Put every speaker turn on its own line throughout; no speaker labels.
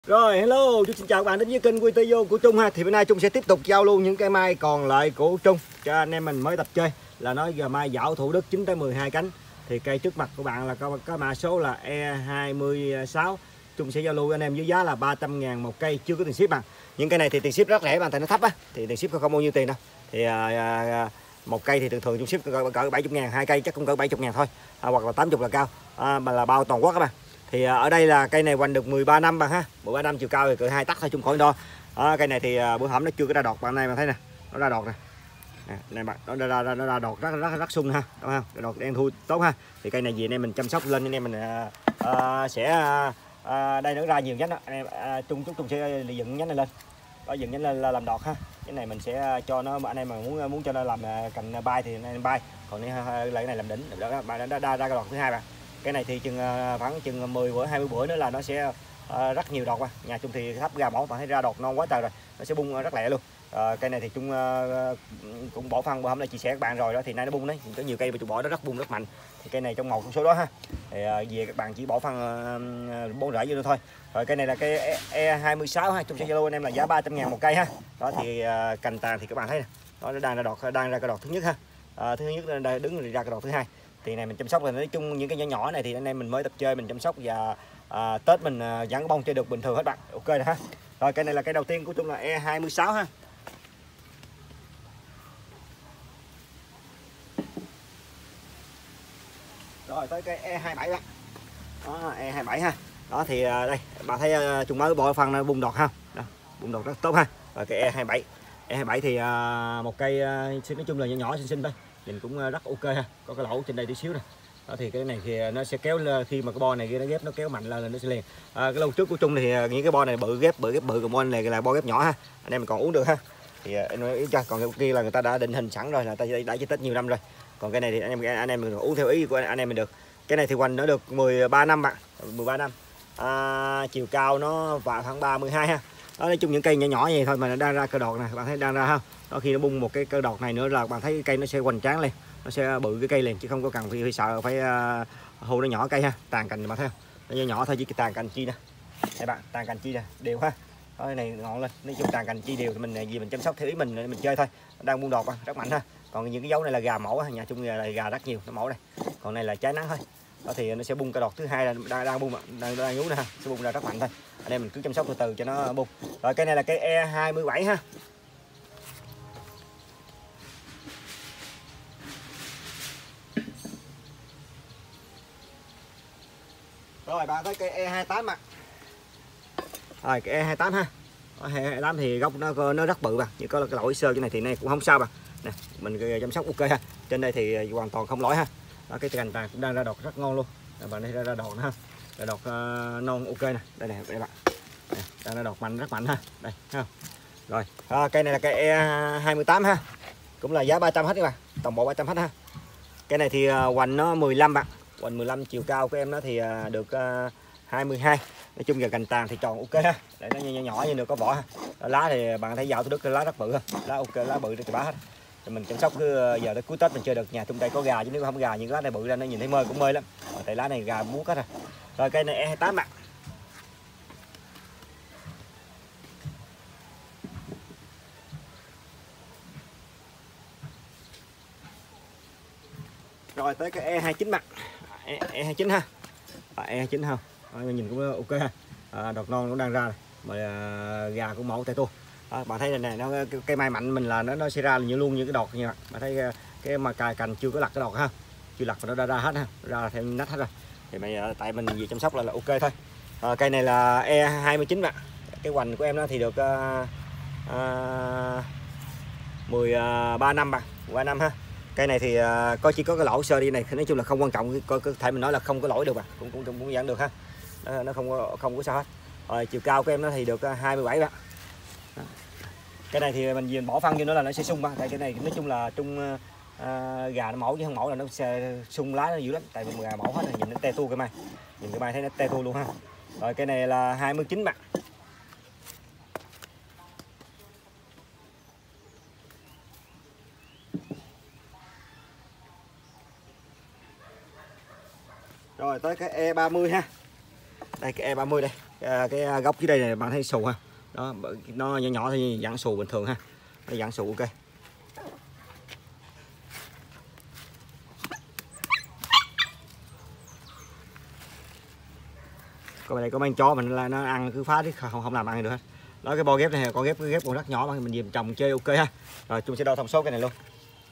Rồi hello, Trung xin chào các bạn đến với kênh video của Trung ha. Thì bữa nay Trung sẽ tiếp tục giao lưu những cây mai còn lại của Trung cho anh em mình mới tập chơi, là nói giờ mai dạo Thủ Đức 9 tới 12 cánh. Thì cây trước mặt của bạn là có mã số là E26. Trung sẽ giao lưu với anh em với giá là 300.000 một cây, chưa có tiền ship mà. Những cây này thì tiền ship rất rẻ bạn, tại nó thấp á, thì tiền ship không bao nhiêu tiền đâu. Thì một cây thì thường thường Trung ship cỡ 70.000, hai cây chắc cũng cỡ 70.000 thôi, hoặc là 80 là cao, mà là bao toàn quốc các bạn. Thì ở đây là cây này hoành được 13 năm bạn ha, 13 năm chiều cao thì cỡ 2 tấc thôi, Trung khỏi đo. Cây này thì bữa hổm nó chưa có ra đọt bạn, này bạn thấy nè, nó ra đọt nè. Này bạn, nó ra đọt rất sung ha, đúng không? Đọt đen thui tốt ha. Thì cây này gì anh em mình chăm sóc lên, anh em mình sẽ đây nó ra nhiều nhánh đó. Anh em Trung sẽ dựng nhánh này lên. Đó, dựng nhánh lên làm đọt ha. Cái này mình sẽ cho nó, anh em mà muốn cho nó làm cành bay thì anh em bay, còn lại cái này làm đỉnh đó, bạn đã ra cái đọt thứ hai bạn. Cái này thì khoảng chừng 10 bữa 20 bữa nữa là nó sẽ rất nhiều đọt qua. Nhà Trung thì thắp gà mẫu, bạn thấy ra đọt non quá trời rồi, nó sẽ bung rất lẹ luôn. Cây này thì Trung cũng bỏ phân bữa hôm nay chia sẻ các bạn rồi đó, thì nay nó bung đấy, có nhiều cây mà Trung bỏ nó rất bung rất mạnh. Thì cây này trong một trong số đó ha. Thì về các bạn chỉ bỏ phân 4 rễ vô nữa thôi. Rồi cây này là cây E26 ha, Trung sẽ giao anh em là giá 300.000 một cây ha. Đó thì cành tàn thì các bạn thấy nè, nó đang ra đọt, đang ra cái đọt thứ nhất ha. Thứ nhất là đứng ra cái đọt thứ hai. Thì này mình chăm sóc là nói chung những cái nhỏ nhỏ này thì anh em mình mới tập chơi mình chăm sóc, và Tết mình vẫn bông chơi được bình thường hết bạn. Ok rồi ha. Rồi cây này là cây đầu tiên của Trung là E26 ha. Rồi tới cây E27 bạn. Đó, E27 ha. Đó thì đây bạn thấy Trung mới bỏ phân nó bung đọt ha. Đó, bung đọt rất tốt ha. Rồi cây E27. E27 thì một cây nói chung là nhỏ nhỏ xinh xinh thôi. Nhìn cũng rất ok ha. Có cái lỗ trên đây tí xíu này. Đó thì cái này thì nó sẽ kéo lên, khi mà cái bo này kia nó ghép nó kéo mạnh lên là nó sẽ liền. Cái lâu trước của Trung thì những cái bo này ghép bự, còn bo này là bo ghép nhỏ ha. Anh em mình còn uống được ha. Thì anh ý cho, còn cái kia là người ta đã định hình sẵn rồi, là ta đã chơi Tết nhiều năm rồi. Còn cái này thì anh em mình uống theo ý của anh em mình được. Cái này thì hoành nó được 13 năm bạn, 13 năm. Chiều cao nó vào khoảng 32 ha. Đó, nói chung những cây nhỏ nhỏ như vậy thôi mà nó đang ra cơ đọt này, bạn thấy đang ra không? Đó, khi nó bung một cái cơ đọt này nữa là bạn thấy cái cây nó sẽ hoành tráng lên, nó sẽ bự cái cây liền, chứ không có cần phải sợ phải hô nó nhỏ cây ha. Tàn cành mà thấy không? Nó nhỏ nhỏ thôi, chỉ cái tàn cành chi nè. Đây bạn, tàn cành chi nè, đều ha. Đó, cái này ngọn lên, nói chung tàn cành chi đều thì mình chăm sóc theo ý mình chơi thôi. Đang bung đọt rất mạnh ha. Còn những cái dấu này là gà mẫu ha, nhà Trung là gà rất nhiều, nó mẫu đây. Còn này là trái nắng thôi. Đó thì nó sẽ bung cái đọt thứ hai là đang bung, đang nhú nè ha, sẽ bung ra rất mạnh thôi. Anh em mình cứ chăm sóc từ từ cho nó bung. Rồi cây này là cây E27 ha. Rồi bạn tới cây E28 ạ. Rồi cây E28 ha. E28 thì gốc nó rất bự bạn, chỉ có cái lỗi sơ cái này thì này cũng không sao bạn. Nè, mình chăm sóc ok ha. Trên đây thì hoàn toàn không lỗi ha. Đó, cái cành tàn cũng đang ra đọt rất ngon luôn. Bạn đây ra đọt nữa ha. Ra đọt non ok nè. Đây nè, đây bạn. Nè, đang ra đọt mạnh rất mạnh ha. Đây ha. Rồi, cây này là cây E28 ha. Cũng là giá 300 hết các bạn. Tổng bộ 300 hết ha. Cái này thì hoành nó 15 bạn. Hoành 15, chiều cao của em nó thì được 22. Nói chung là cành tàn thì tròn ok ha. Để nó nhỏ nhỏ như được có vỏ ha. Lá thì bạn thấy dạo Thủ Đức lá rất bự ha. Lá ok, lá bự thì bá hết. Thì mình chăm sóc cứ giờ tới cuối Tết mình chơi được. Nhà trong đây có gà, chứ nếu không gà những lá này bự ra nó nhìn thấy mơ cũng mê lắm. Tại lá này gà buốt hết rồi. Rồi cây này E28 bạn. Rồi tới cái E29 bạn. E29 ha. E29 ha. Nhìn cũng ok ha. Đọt non cũng đang ra này. Mà gà cũng mẫu tay tua. Bạn thấy này nó cây mai mạnh mình là nó sẽ ra như luôn như cái đọt như bạn thấy cái mà cành chưa có lặt cái đọt ha, chưa lặt mà nó ra hết ha, ra theo nách hết rồi. Thì tại mình gì chăm sóc là ok thôi. Cây này là E29 bạn. Cái hoành của em nó thì được 13 năm bạn, 13 năm ha. Cây này thì chỉ có cái lỗ sơ đi này, nói chung là không quan trọng, có thể mình nói là không có lỗi được bạn, cũng vẫn được ha. Nó không có sao hết. Rồi chiều cao của em nó thì được 27 bạn. Cái này thì mình bỏ phân vô nữa là nó sẽ sung bạn, tại cái này nói chung là gà nó mẫu chứ không mẫu là nó sẽ sung lá nó dữ lắm, tại vì gà mẫu hết rồi, nhìn nó te tua cái mai, nhìn cái mai thấy nó te tua luôn ha. Rồi cái này là 29 bạn. Rồi tới cái E30 ha. Đây cái E30 đây. cái gốc dưới đây này bạn thấy xù ha, đó nó nhỏ nhỏ thì dạng xù bình thường ha, nó dạng xù ok. Còn đây có mang chó mình là nó ăn cứ phá chứ không làm ăn được hết. Đó cái bo ghép này con ghép còn rất nhỏ mà mình dìm trồng chơi ok ha. Rồi chúng sẽ đo thông số cái này luôn.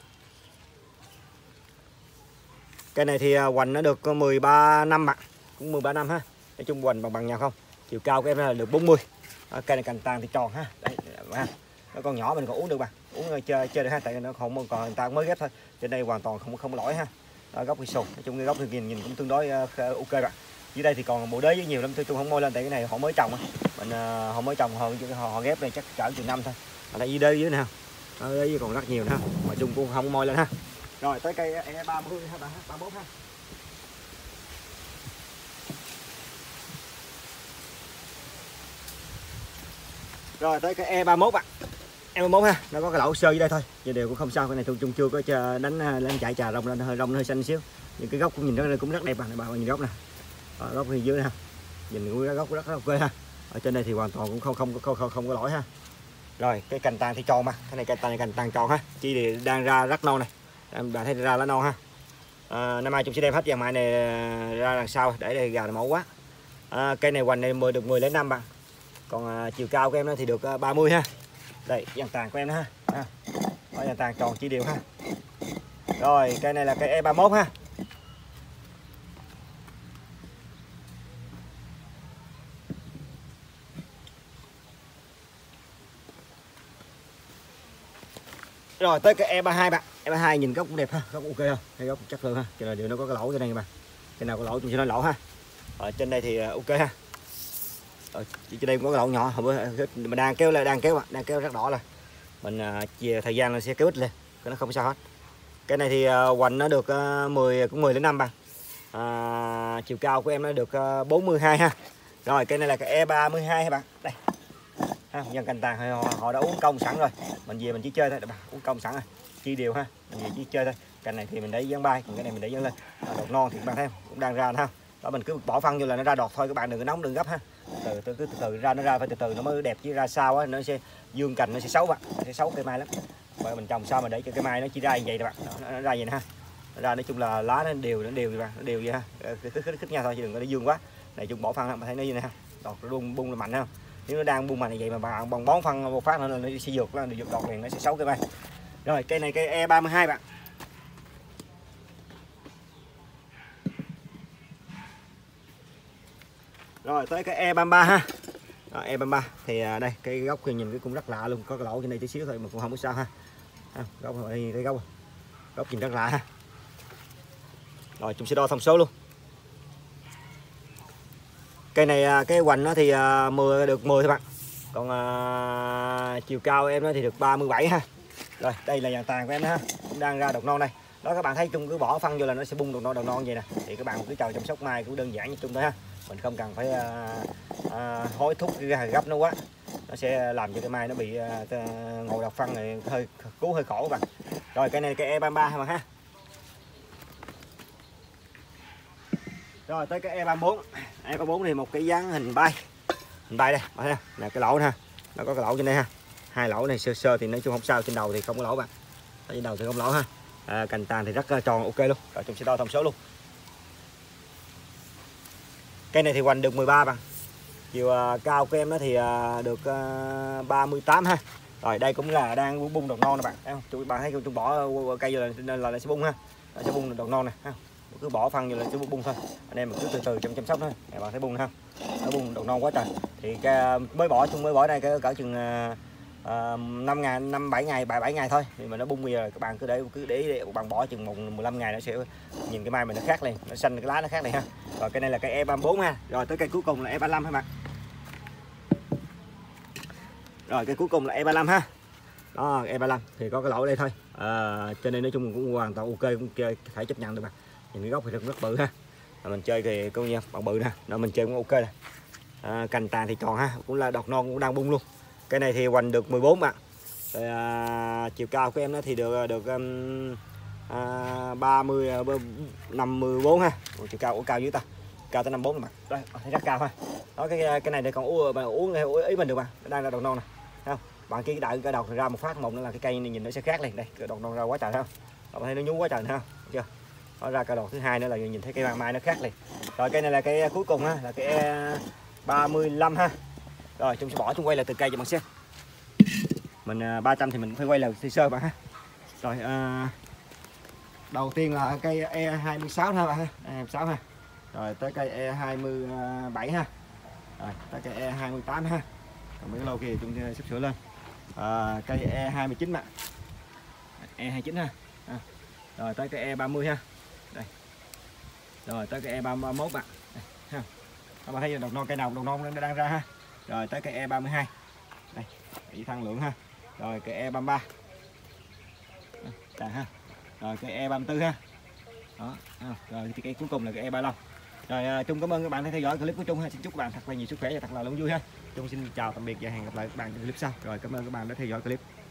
Cái này thì hoành nó được 13 năm bạn, cũng 13 năm ha. Nói chung hoành bằng nhau không. Chiều cao của em là được 40. Đó, cây này cành tàn thì tròn ha. Đây ha. Nó con nhỏ mình còn uống được bạn, uống chơi được ha, tại nó không còn người ta mới ghép thôi. Trên đây hoàn toàn không lỗi ha. Đó, gốc thì sụp, nói chung cái gốc thì nhìn cũng tương đối ok bạn. Dưới đây thì còn bộ đế với nhiều lắm, tôi không môi lên tại cái này họ mới trồng á. Mình họ mới trồng họ ghép này chắc cỡ chừng năm thôi. Ở đây đế dưới nè. Ở đây còn rất nhiều nữa mà chung cũng không môi lên ha. Rồi tới cây E30 ha bạn, 31 ha. Rồi tới cái E31 bạn. E31 ha, nó có cái lỗ sơ dưới đây thôi. Vậy đều cũng không sao, cái này chung chưa có đánh chạy trà rong lên hơi xanh xíu. Nhưng cái gốc cũng nhìn cũng rất đẹp bạn, bạn nhìn gốc nè. Gốc thì dưới ha. Nhìn cái gốc rất ok ha. Ở trên đây thì hoàn toàn cũng không có lỗi ha. Rồi cái cành tàn thì tròn mà, cái này cành tàn tròn ha. Chi thì đang ra rất non này. Bạn thấy ra lá non ha. Năm mai chúng sẽ đem hết vàng mại này ra đằng sau để đây gà mẫu quá. Cây này hoành này được 10 đến 5 bạn. Còn chiều cao của em nó thì được 30 ha. Đây vàng tàn của em đó ha. Vàng tàn tròn chỉ đều ha. Rồi cây này là cây E31 ha. Rồi tới cái E32 bạn. E32 nhìn gốc cũng đẹp ha, gốc ok ha, cái gốc chất lượng ha. Cái này điều nó có cái lỗ trên đây các bạn. Cái nào có lỗ chúng sẽ nói lỗ ha. Ở trên đây thì ok ha. Ở trên đây cũng có cái lỗ nhỏ, mình đang kéo rất đỏ rồi. Mình chia thời gian nó sẽ kéo ít lên, cái nó không sao hết. Cái này thì hoành nó được 10 đến 5 bằng. Chiều cao của em nó được 42 ha. Rồi cái này là cái E32 ha bạn. Đây. Ha, nhân cành tàn họ đã uống công sẵn rồi, mình về mình chỉ chơi thôi, uống công sẵn rồi, chia đều ha, mình về chỉ chơi thôi. Cành này thì mình để dán bay, còn cái này mình để dán lên. Đọt non thì bạn thấy cũng đang ra ha, đó mình cứ bỏ phân vô là nó ra đọt thôi, các bạn đừng có nóng đừng gấp ha, từ từ ra nó ra, phải từ từ nó mới đẹp, chứ ra sao á nó sẽ dương cành nó sẽ xấu bạn, nó sẽ xấu cây mai lắm. Và mình trồng sao mà để cho cây mai nó chỉ ra như vậy nè bạn, nó ra vậy nè ha, nó ra nói chung là lá nó đều bạn, nó đều vậy ha, khích nhau thôi chứ đừng có để dương quá. Này chung bỏ phân bạn thấy nó như này ha, đọt bung là mạnh ha. Nếu nó đang bung mạnh như vậy mà bạn bằng bón phân một phát nữa là nó sẽ dược đọt liền, nó sẽ xấu cây mai. Rồi cây này cây E32 bạn. Rồi tới cái E33 ha. Rồi, E33 thì đây cái gốc thì nhìn cũng rất lạ luôn, có cái lỗ trên đây tí xíu thôi mà cũng không có sao ha. Gốc này cái gốc nhìn rất lạ ha. Rồi chúng sẽ đo thông số luôn. Cây này cái hoành nó thì được 10 thôi bạn. Còn chiều cao em nó thì được 37 ha. Rồi đây là vàng tàn của em ha, cũng đang ra đọt non đây. Đó các bạn thấy chung cứ bỏ phân vô là nó sẽ bung đọt non vậy nè. Thì các bạn cứ chào chăm sóc mai cũng đơn giản như chung thôi ha. Mình không cần phải hối thúc gấp nó quá, nó sẽ làm cho cái mai nó bị ngồi đọt phân này hơi khổ các bạn. Rồi cây này cây E33 mà ha. Rồi tới cái E34. E34 thì một cái dáng hình bay đây, thấy không? Là cái lỗ ha, nó có cái lỗ trên đây ha, hai lỗ này sơ thì nói chung không sao, trên đầu thì không có lỗ bạn, trên đầu thì không lỗ ha. Cành tàn thì rất tròn ok luôn. Rồi chúng sẽ đo thông số luôn. Cây này thì hoành được 13 bạn, chiều cao của em nó thì được 38 ha. Rồi đây cũng là đang bung đọt non nè bạn, thấy không? Bạn thấy chúng bỏ cây vô là nó sẽ bung ha, nó sẽ bung đọt non này ha. Cứ bỏ phân vô là cứ bung thôi, anh em mình cứ từ chăm sóc thôi. Các bạn thấy bung ha, nó bung đọt non quá trời. Thì mới bỏ đây cỡ chừng 5 ngày 7 ngày thôi, thì mà nó bung bây giờ các bạn cứ để bạn bỏ chừng 15 ngày nó sẽ nhìn cái mai mình nó khác liền, nó xanh cái lá nó khác liền ha. Rồi cái này là cây E34 ha. Rồi tới cây cuối cùng là E35 ha bạn. Rồi cây cuối cùng là E35 ha. Đó E35 thì có cái lỗ đây thôi. Trên đây nói chung cũng hoàn toàn ok, cũng phải chấp nhận được bạn. Nhìn cái gốc thì rất bự ha. Mình chơi thì coi nha, bằng bự nè, nó mình chơi cũng ok nè. Cành tàn thì tròn ha, cũng là đọt non cũng đang bung luôn. Cái này thì hoành được 14 bạn. Rồi, chiều cao của em nó thì được 54 ha. Chiều cao của cao dưới ta. cao tới 54 mặt. Đây, thấy rất cao ha. Đó cái này để còn uống ý mình được mà. Đây là đầu non nè. Thấy không? Bạn kia đợi cái đầu ra một phát một nữa là cái cây này nhìn nó sẽ khác liền. Đây, cái đầu non ra quá trời không? Bạn thấy nó nhú quá trời ha. Thấy chưa? Nó ra cái đầu thứ hai nữa là nhìn thấy cái vàng mai nó khác liền. Rồi cây này là cây cuối cùng ha, là cây E35 ha. Rồi chúng sẽ bỏ chúng quay lại từ cây cho bạn xem. Mình 300 thì mình phải quay lại sơ bạn ha. Rồi đầu tiên là cây E26 ha bạn ha, E26 ha. Rồi tới cây E27 ha. Rồi tới cây E28 ha. Còn mấy cái lô kia chúng ta sắp sửa lên. Cây E29 bạn. E29 ha. Rồi tới cây E30 ha. Đây. Rồi tới cây E31 bạn. Đây, ha. Các bạn thấy đầu non cây nào đầu non nó đang ra ha. Rồi tới cây E32. Đây, bị thăng lượng ha. Rồi cây E33. Đây ha. Rồi cây E34 ha. Đó, rồi cây cuối cùng là cây E35. Rồi Trung cảm ơn các bạn đã theo dõi clip của Trung ha. Xin chúc các bạn thật là nhiều sức khỏe và thật là luôn vui ha. Trung xin chào tạm biệt và hẹn gặp lại các bạn trong clip sau. Rồi cảm ơn các bạn đã theo dõi clip.